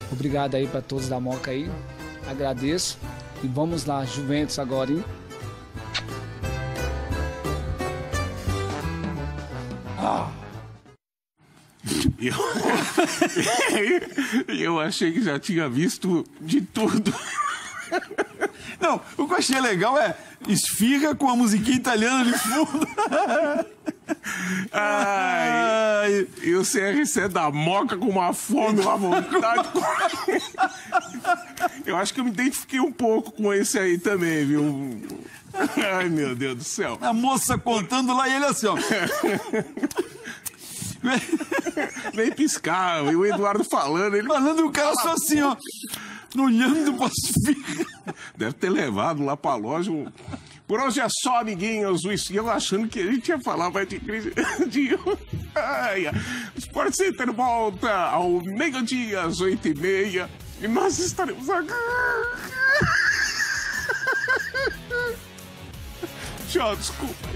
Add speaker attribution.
Speaker 1: Obrigado aí para todos da Moca aí. Agradeço. E vamos lá, Juventus agora, hein?
Speaker 2: Eu achei que já tinha visto de tudo.
Speaker 3: Não, o que eu achei legal é esfirra com a musiquinha italiana de fundo.
Speaker 2: Ai, e o CRC da Moca com uma fome, uma vontade. Eu acho que eu me identifiquei um pouco com esse aí também, viu? Ai, meu Deus do céu.
Speaker 3: A moça contando lá e ele assim, ó.
Speaker 2: Nem piscar, e o Eduardo falando. Ele
Speaker 3: Falando, o cara só assim, ó. Olhando para as filhas.
Speaker 2: Deve ter levado lá pra loja. Por hoje é só, amiguinhos. E eu achando que a gente ia falar mais de crise. Ai, o Sport Center volta ao meio-dia, às 8h30. E nós estaremos aqui. Tchau, desculpa.